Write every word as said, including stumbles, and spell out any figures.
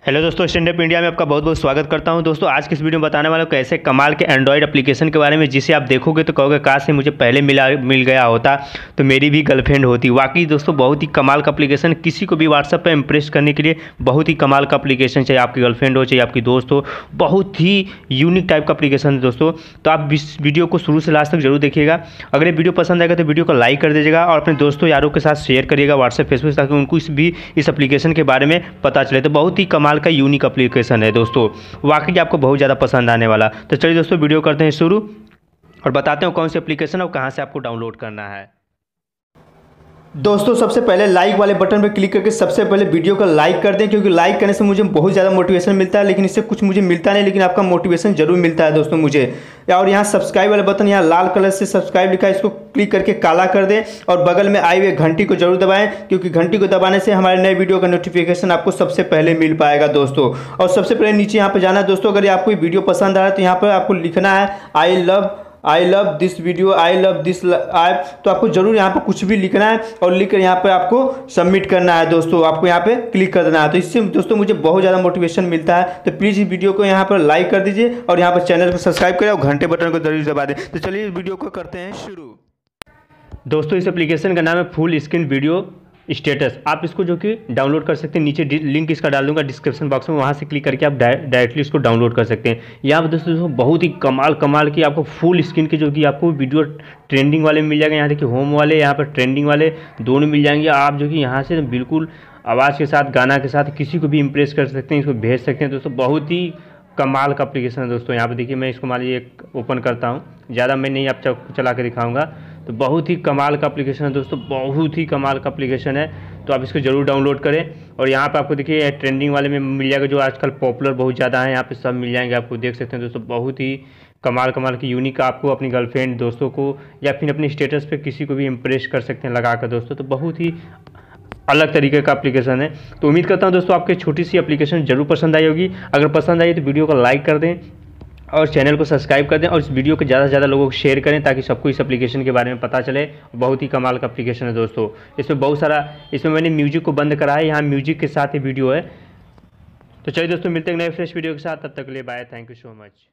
Hello दोस्तों, stand up India में आपका बहुत बहुत स्वागत करता हूं। दोस्तों आज की इस वीडियो में बताने वाला हूं कैसे कमाल के एंड्रॉयड एप्लीकेशन के बारे में, जिसे आप देखोगे तो कहोगे काश से मुझे पहले मिला मिल गया होता तो मेरी भी गर्लफ्रेंड होती। वाकई दोस्तों बहुत ही कमाल का एप्लीकेशन, किसी को भी व्हाट्सएप पर इंप्रेस करने के लिए बहुत ही कमाल का एप्लीकेशन, चाहे आपकी गर्लफ्रेंड हो चाहे आपकी दोस्त हो, बहुत ही यूनिक टाइप का एप्लीकेशन है दोस्तों। तो आप इस वीडियो को शुरू से लास्ट तक जरूर देखिएगा। अगर ये वीडियो पसंद आएगा तो वीडियो को लाइक कर दीजिएगा और अपने दोस्तों यारों के साथ शेयर करिएगा व्हाट्सएप फेसबुक, ताकि उनको इस भी इस एप्लीकेशन के बारे में पता चले। तो बहुत ही कमाल का यूनिक एप्लीकेशन है दोस्तों, वाकई आपको बहुत ज़्यादा पसंद आने वाला। तो चलिए दोस्तों वीडियो करते हैं शुरू और बताते हैं कौन सी एप्लीकेशन है और कहाँ से आपको डाउनलोड करना है। दोस्तों सबसे पहले लाइक वाले बटन पर क्लिक करके सबसे पहले वीडियो को लाइक कर दें, क्योंकि लाइक करने से मुझे बहुत ज़्यादा मोटिवेशन मिलता है, लेकिन इससे कुछ मुझे मिलता नहीं, लेकिन आपका मोटिवेशन जरूर मिलता है दोस्तों मुझे। और यहाँ सब्सक्राइब वाला बटन, यहाँ लाल कलर से सब्सक्राइब लिखा है, इसको क्लिक करके काला कर दें और बगल में आई हुई घंटी को जरूर दबाएं, क्योंकि घंटी को दबाने से हमारे नए वीडियो का नोटिफिकेशन आपको सबसे पहले मिल पाएगा दोस्तों। और सबसे पहले नीचे यहाँ पर जाना है दोस्तों। अगर आपको वीडियो पसंद आ रहा है तो यहाँ पर आपको लिखना है I love I love this video, I love this app. तो आपको जरूर यहाँ पर कुछ भी लिखना है और लिख कर यहाँ पर आपको सबमिट करना है दोस्तों। आपको यहाँ पे क्लिक कर देना है। तो इससे दोस्तों मुझे बहुत ज़्यादा मोटिवेशन मिलता है। तो प्लीज़ इस वीडियो को यहाँ पर लाइक कर दीजिए और यहाँ पर चैनल को सब्सक्राइब करें और घंटे बटन को जरूर दबा दें। तो चलिए इस वीडियो को करते हैं शुरू। दोस्तों इस एप्लीकेशन का नाम है फुल स्क्रीन वीडियो स्टेटस। आप इसको जो कि डाउनलोड कर सकते हैं, नीचे लिंक इसका डाल दूंगा डिस्क्रिप्शन बॉक्स में, वहाँ से क्लिक करके आप डायरेक्टली इसको डाउनलोड कर सकते हैं। यहाँ पर दोस्तों दोस्तों बहुत ही कमाल कमाल की आपको फुल स्क्रीन की जो कि आपको वीडियो ट्रेंडिंग वाले मिल जाएंगे। यहाँ देखिए होम वाले, यहाँ पर ट्रेंडिंग वाले दोनों मिल जाएंगे। आप जो कि यहाँ से बिल्कुल आवाज़ के साथ, गाना के साथ किसी को भी इम्प्रेस कर सकते हैं, इसको भेज सकते हैं दोस्तों। बहुत ही कमाल का एप्लीकेशन है दोस्तों। यहाँ पर देखिए मैं इसको मान लीजिए एक ओपन करता हूँ, ज़्यादा मैं नहीं आप चला के दिखाऊँगा। तो बहुत ही कमाल का एप्लीकेशन है दोस्तों, बहुत ही कमाल का एप्लीकेशन है। तो आप इसको जरूर डाउनलोड करें। और यहाँ पे आपको देखिए ट्रेंडिंग वाले में मिल जाएगा, जो आजकल पॉपुलर बहुत ज़्यादा है, यहाँ पे सब मिल जाएंगे आपको, देख सकते हैं दोस्तों। बहुत ही कमाल कमाल की यूनिक, आपको अपनी गर्लफ्रेंड दोस्तों को या फिर अपने स्टेटस पे किसी को भी इम्प्रेस कर सकते हैं लगा कर दोस्तों। तो बहुत ही अलग तरीके का एप्लीकेशन है। तो उम्मीद करता हूँ दोस्तों आपको छोटी सी एप्लीकेशन जरूर पसंद आई होगी। अगर पसंद आई तो वीडियो को लाइक कर दें और चैनल को सब्सक्राइब कर दें और इस वीडियो को ज़्यादा से ज़्यादा लोगों को शेयर करें, ताकि सबको इस एप्लीकेशन के बारे में पता चले। बहुत ही कमाल का एप्लीकेशन है दोस्तों। इसमें बहुत सारा, इसमें मैंने म्यूजिक को बंद करा है, यहाँ म्यूजिक के साथ ही वीडियो है। तो चलिए दोस्तों मिलते हैं नए फ्रेश वीडियो के साथ, तब तक के लिए bye, thank you so much.